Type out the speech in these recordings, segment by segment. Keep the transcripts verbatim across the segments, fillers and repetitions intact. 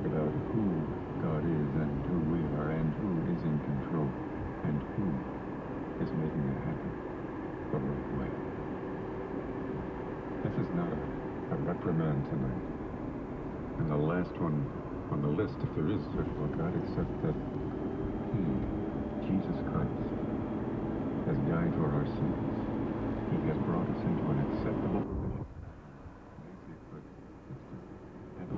about who God is and who we are and who is in control and who is making it happen the right way. This is not a, a reprimand tonight. And the last one on the list, if there is such a God, except that He, Jesus Christ, has died for our sins. He has brought us into an acceptable position. Amazing, but it's just heaven.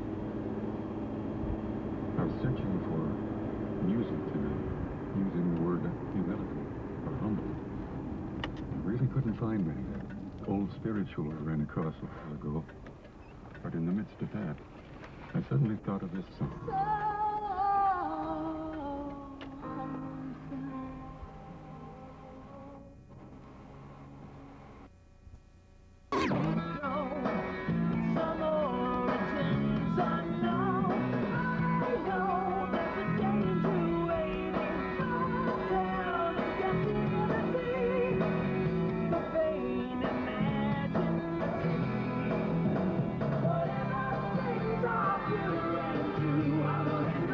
I was searching for music tonight, using the word humility or humble. I really couldn't find any. Old spiritual I ran across a while ago. But in the midst of that, I suddenly thought of this song. Whatever things are pure and true, I will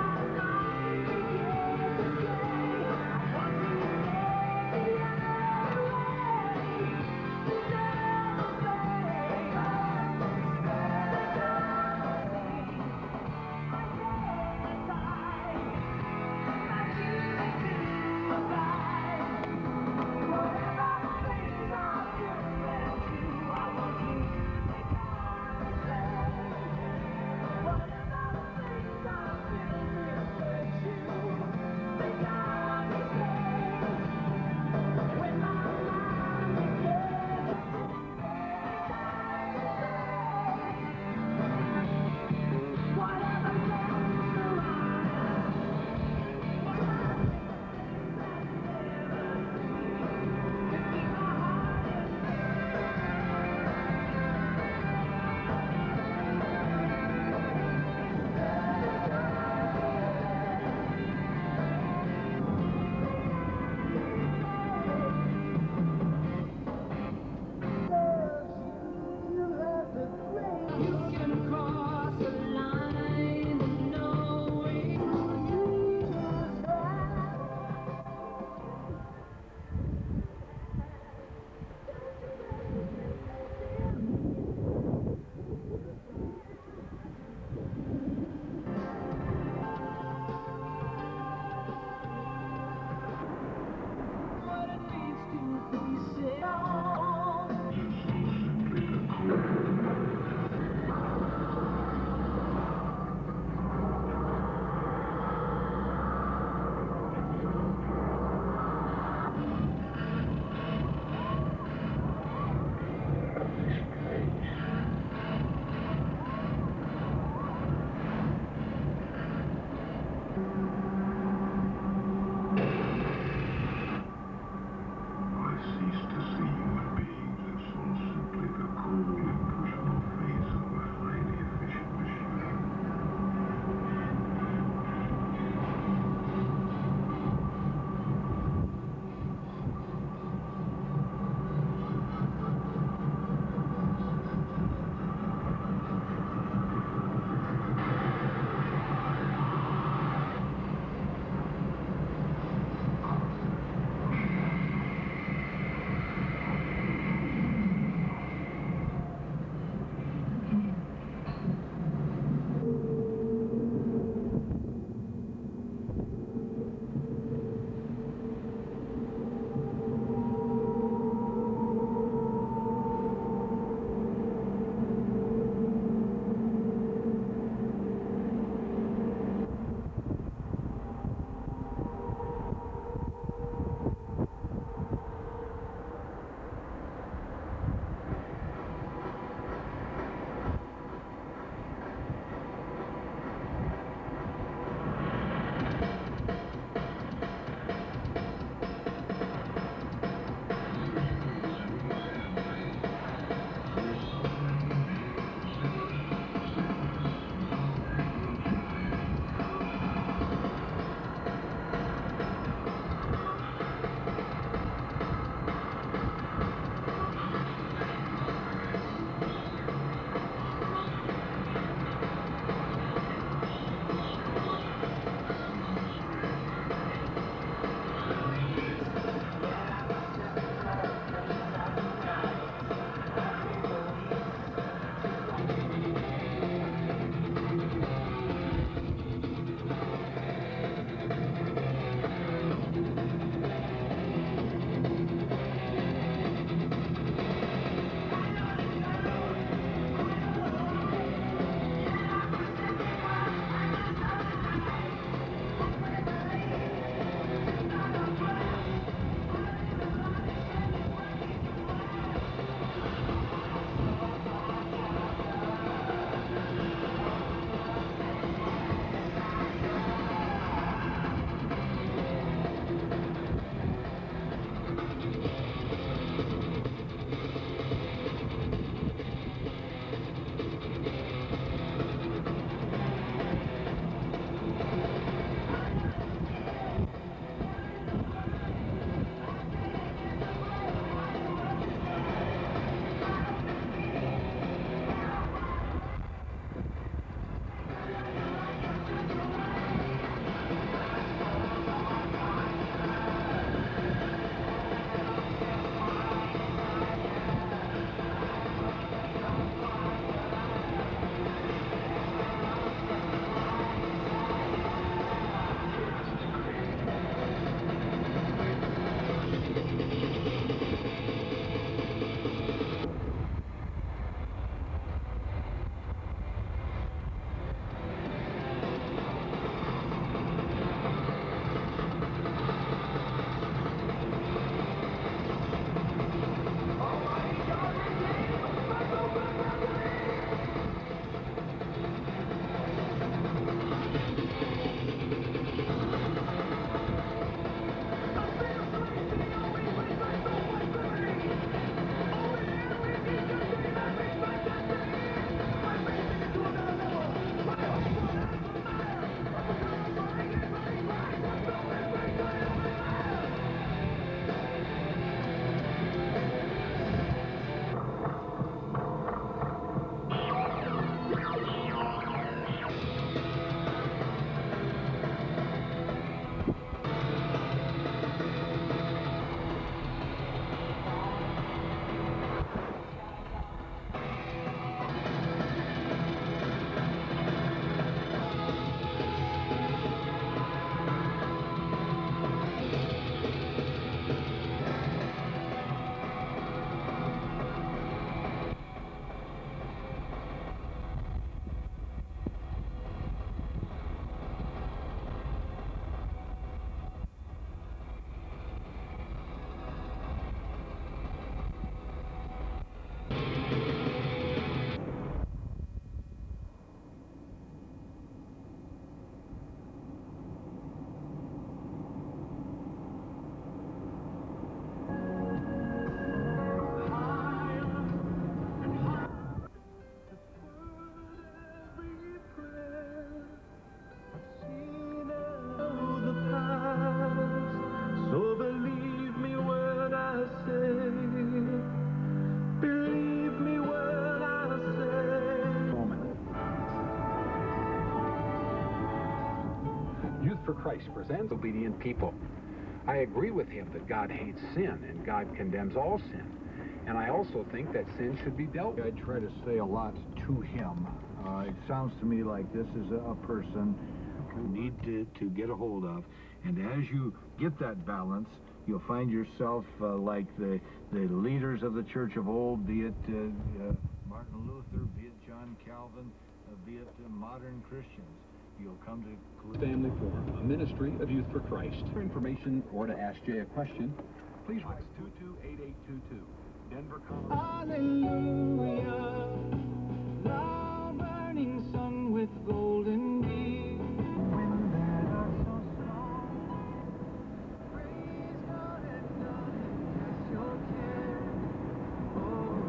Youth for Christ presents Obedient People. I agree with him that God hates sin and God condemns all sin. And I also think that sin should be dealt with. I try to say a lot to him. Uh, it sounds to me like this is a, a person you need to, to get a hold of. And as you get that balance, you'll find yourself uh, like the, the leaders of the church of old, be it uh, uh, Martin Luther, be it John Calvin, uh, be it uh, modern Christians. You'll come to Family Forum, a ministry of Youth for Christ. For information or to ask Jay a question, please write two two eight eight two two, Denver, Colorado. Hallelujah, thou burning sun with golden beam. When thou art so strong, praise God and God and cast your care. Oh,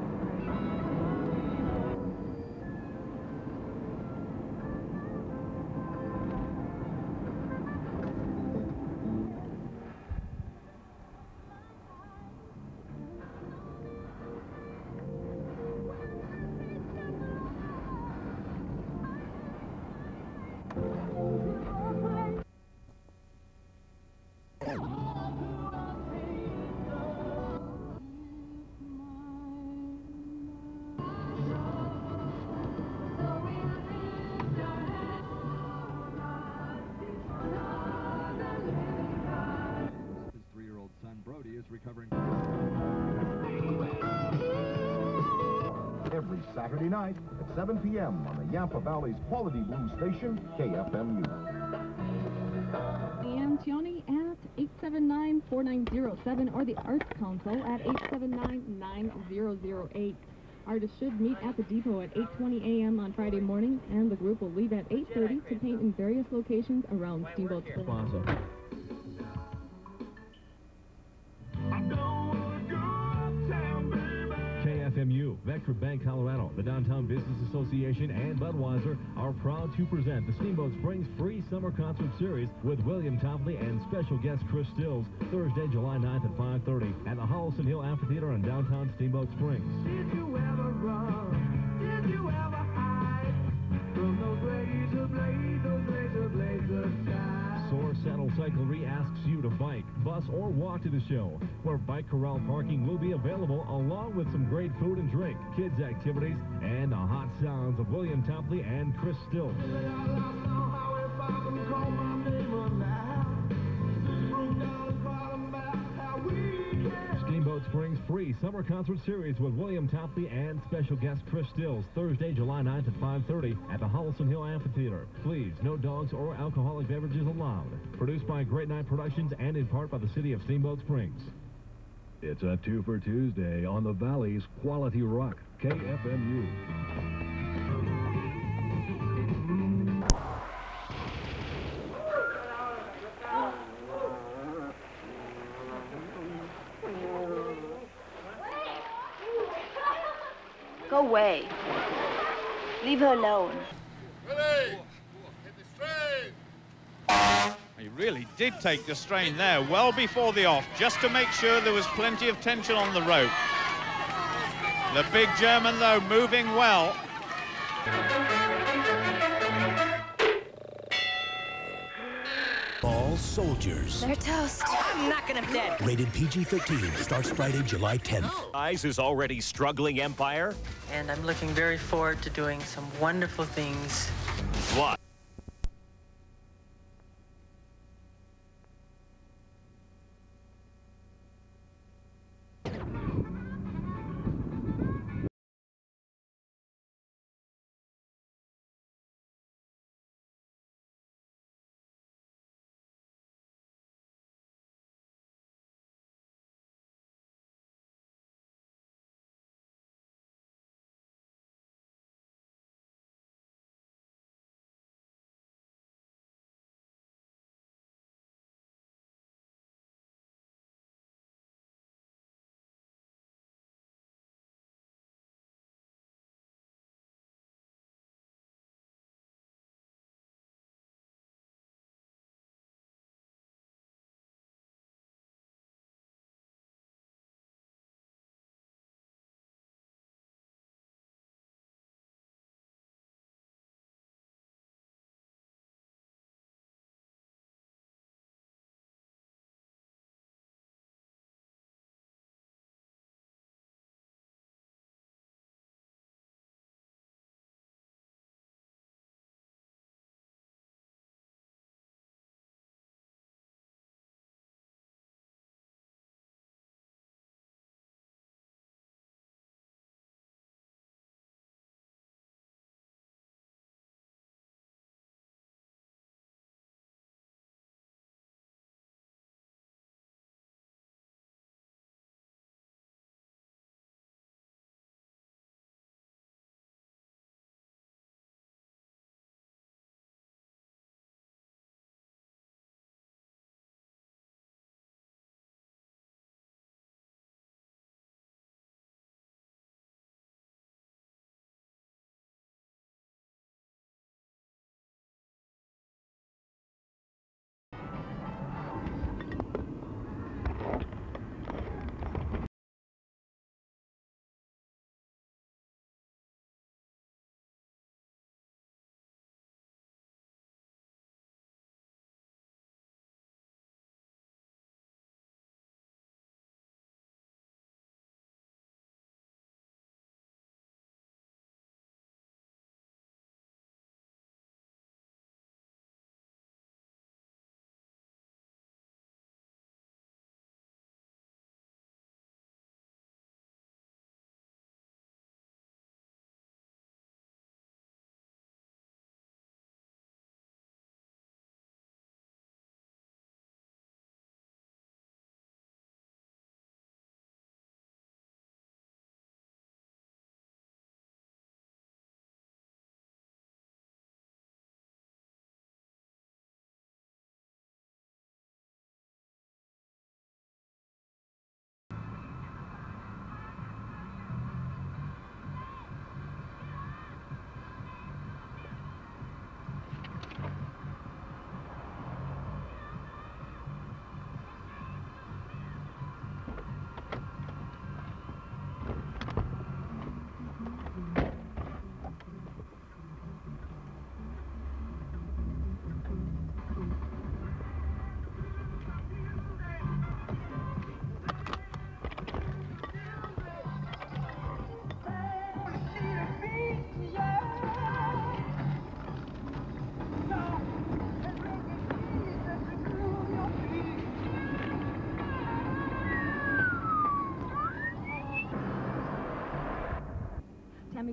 His three-year-old son, Brody, is recovering. Every Saturday night at seven p m on the Yampa Valley's Quality Blue station, K F M U. And Tioni at eight seven nine, four nine zero seven or the Arts Council at eight seven nine, nine zero zero eight. Artists should meet at the depot at eight twenty a m on Friday morning, and the group will leave at eight thirty to paint in various locations around Steamboat Plaza. K F M U, Vector Bank, Colorado, the Downtown Business Association, and Budweiser are proud to present the Steamboat Springs Free Summer Concert Series with William Topley and special guest Chris Stills, Thursday, July ninth at five thirty at the Holliston Hill Amphitheater in downtown Steamboat Springs. did you ever run? Did you ever hide from those razor blades, those razor blades of time? Soar Saddle Cyclery asks you to bike, bus, or walk to the show, where bike corral parking will be available along with some great food and drink, kids activities, and the hot sounds of William Topley and Chris Stills. Steamboat Springs Free Summer Concert Series with William Topley and special guest Chris Stills, Thursday, July ninth at five thirty at the Holliston Hill Amphitheater. Please, no dogs or alcoholic beverages allowed. Produced by Great Night Productions and in part by the city of Steamboat Springs. It's a two for Tuesday on the Valley's Quality Rock, K F M U. Go away. Leave her alone. He really did take the strain there well before the off, just to make sure there was plenty of tension on the rope. The big German, though, moving well. All soldiers. They're toast. I'm knocking them dead. Rated P G thirteen starts Friday, July tenth. Eyes is already struggling empire. And I'm looking very forward to doing some wonderful things. What?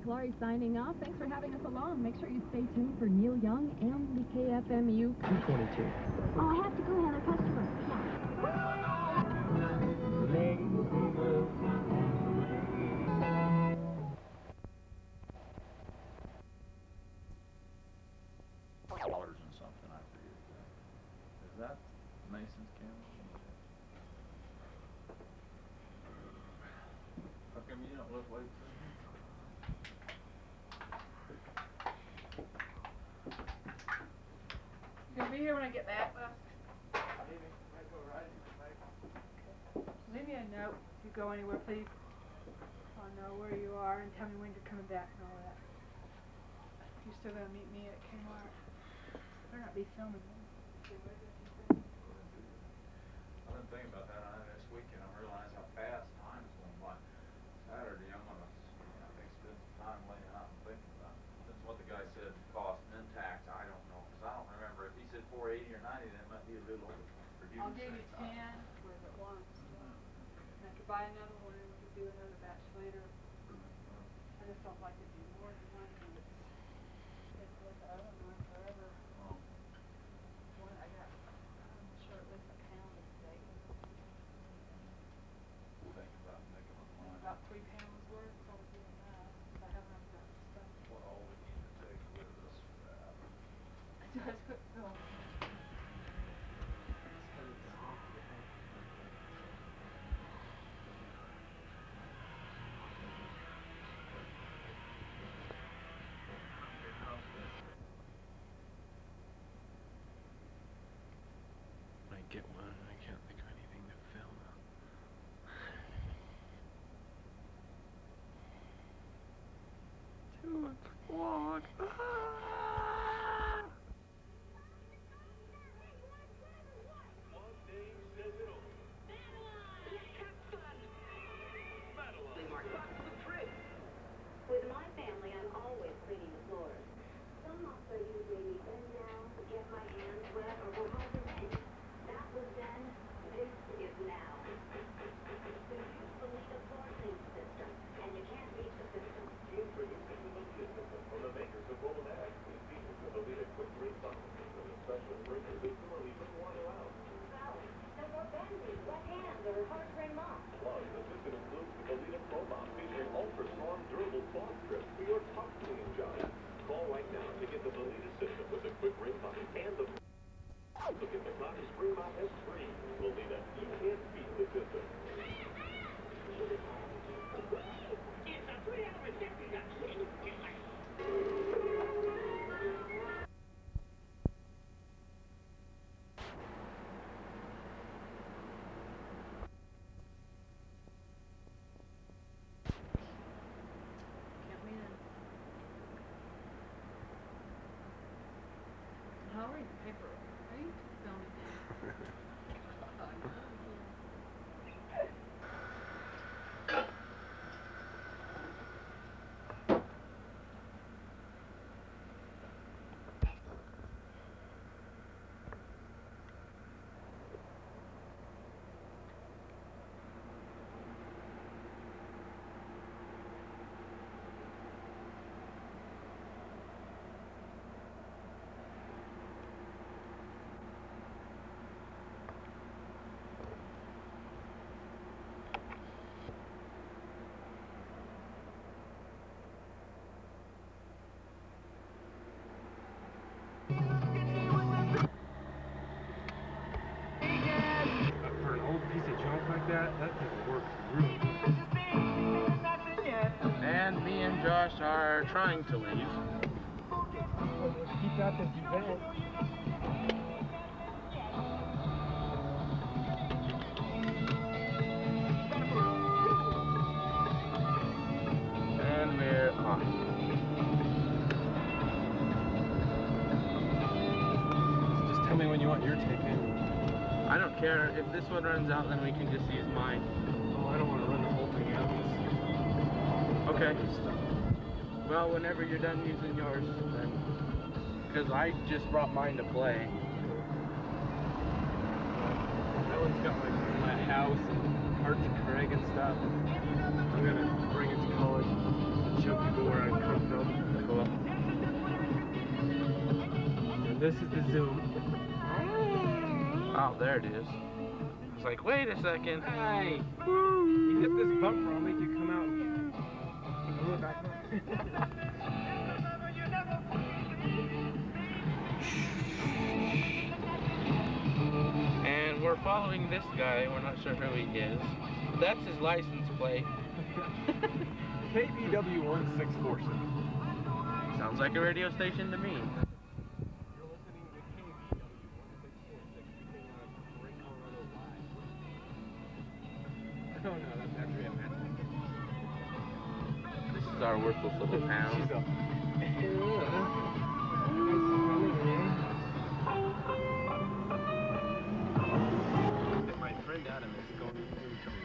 Clary signing off. Thanks for having us along. Make sure you stay tuned for Neil Young and the K F M U two twenty-two. Oh, I have to go, Heather. Customer. Dollars and something, I forget. Is that Mason's camera? How come you don't look like this? You gonna be here when I get back, Wes? Leave me a note if you go anywhere, please. I'll know where you are and tell me when you're coming back and all that. You're still gonna meet me at Kmart. Better not be filming me. I've been thinking about that on this weekend. I realize how fast time's going by. Saturday, I'm gonna, I think, spend some time laying out and thinking about it. That's what the guy said, cost and tax. I don't know, because I don't remember if he said four eighty or ninety. That might be a little for you. I'll give you ten for it once. And I could buy another one and we could do another batch later. I just don't like to do more than one because it's with the other one forever. Oh. One I got, I'm sure at least a pound of steak. Think about making a line. About three pounds worth, probably be enough. I haven't got the stuff. What all we need to take with us for that. Just put film. Get one. I can't think of anything to film. Two o'clock. Ah! With my family, I'm always cleaning the floors. Some months I usually bend down, get my hands wet, or go home to rent. That was then, this is now. So use the Lita floor clean system, and you can't beat the system. Introducing the system from the makers of Wal-Mart. It features the Lita quick refund with a special sprinkler system or even water out. Sally, no more bending, wet hands, or hard to ring off. Plus, the system includes the Lita Pro Mop featuring ultra-strong, durable cloth strips for your tough cleaning job. Call right now to get the Lita system with a quick ring pump and the look at the Cotton Spring Mop S three. Lolita, you can't beat the system. It's a three-hour reception. Can't win. I'll read the paper. Are you filming? For an old piece of junk like that, that thing works really good. And me and Josh are trying to leave. Keep out this event. And we're off. Just tell me when you want your ticket. I don't care. If this one runs out, then we can just use mine. Oh, I don't want to run the whole thing out. Okay. Well, whenever you're done using yours, then. Because I just brought mine to play. That one's got like my house and parts of Craig and stuff. I'm gonna bring it to college. show people where I come from. Cool. And this is the zoom. Oh, there it is. It's like, wait a second. Hey, you hit this bumper, I'll make you come out and go back up. And we're following this guy. We're not sure who he is. That's his license plate. K B W one six four six. Sounds like a radio station to me. Oh no, that's actually a message. This is our worthless little town. My friend Adam is going through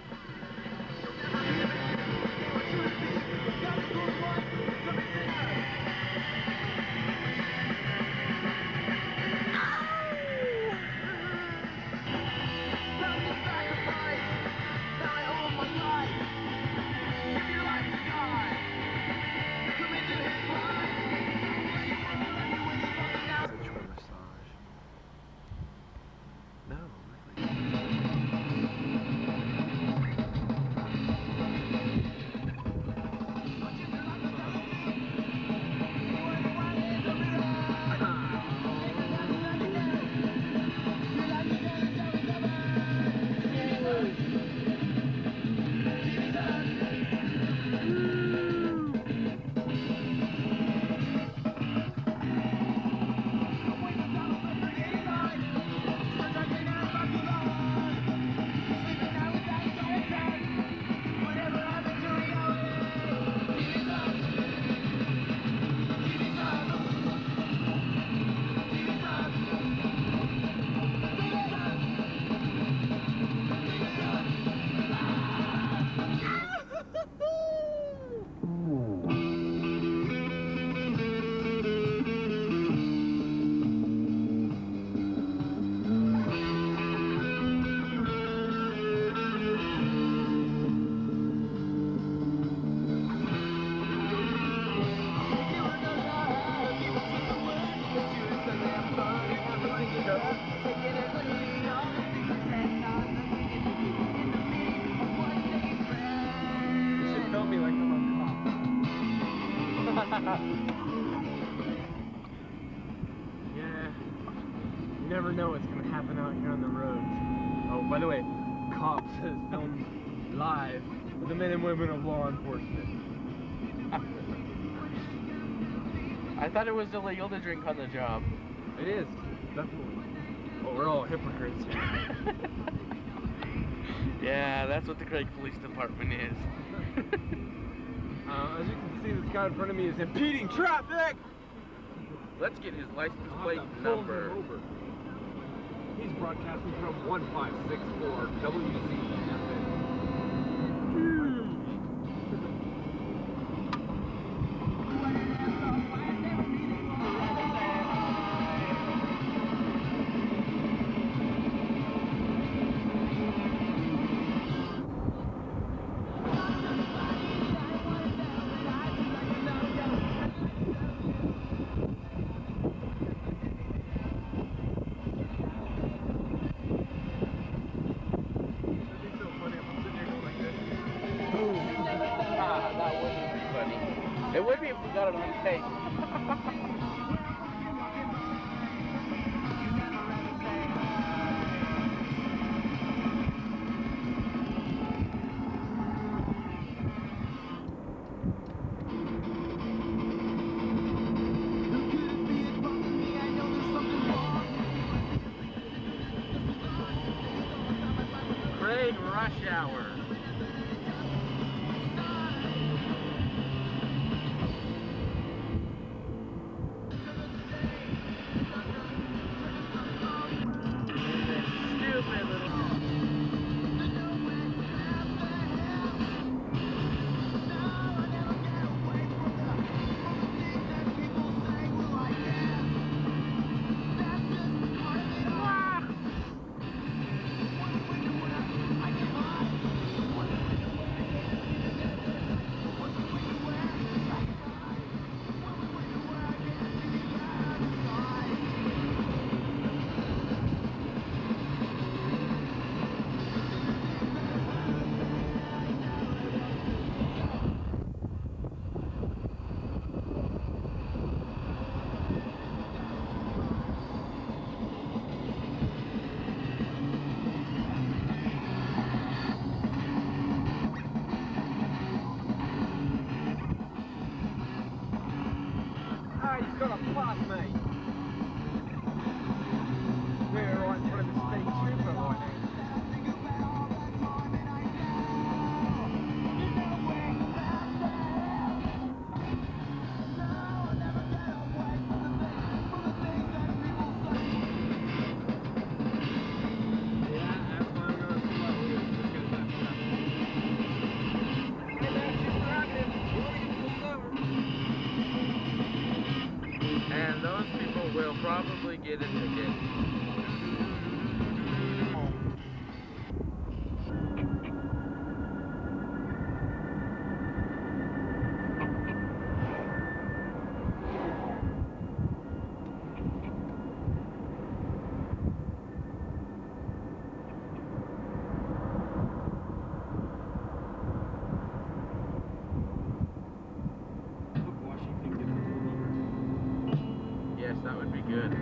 Yeah, you never know what's going to happen out here on the roads. Oh, by the way, Cops has filmed live with the men and women of law enforcement. I thought it was illegal to drink on the job. It is, definitely. Well, we're all hypocrites. Yeah, that's what the Craig Police Department is. uh, as you can see, this guy in front of me is impeding traffic! Let's get his license plate number. He's broadcasting from one five six four W C F M. It would be if we got it on tape. Craig Rush Hour. totally get a ticket. Yes, that would be good.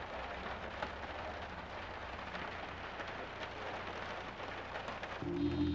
Thank you.